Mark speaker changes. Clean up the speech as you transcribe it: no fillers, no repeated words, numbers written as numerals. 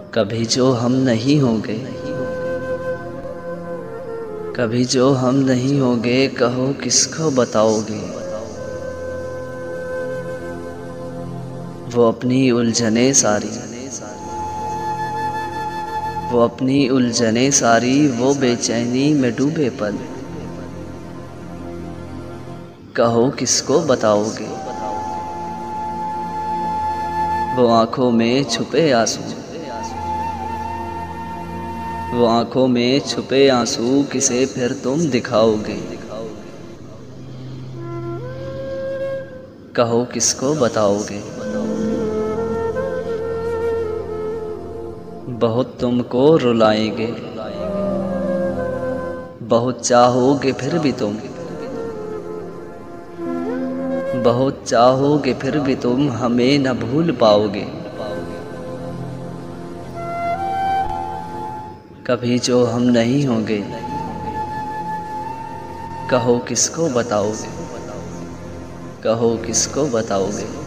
Speaker 1: कभी जो हम नहीं होंगे, कभी जो हम नहीं होंगे, कहो किसको बताओगे। वो अपनी उलझने सारी, वो अपनी उलझने सारी, वो बेचैनी में डूबे पल, कहो किसको बताओगे। वो आँखों में छुपे आंसू, वो आँखों में छुपे आंसू, किसे फिर तुम दिखाओगे। कहो किसको बताओगे। बहुत तुमको रुलाएंगे, बहुत चाहोगे फिर भी तुम, बहुत चाहोगे फिर भी तुम हमें न भूल पाओगे। कभी जो हम नहीं होंगे, कहो किसको बताओगे, कहो किसको बताओगे।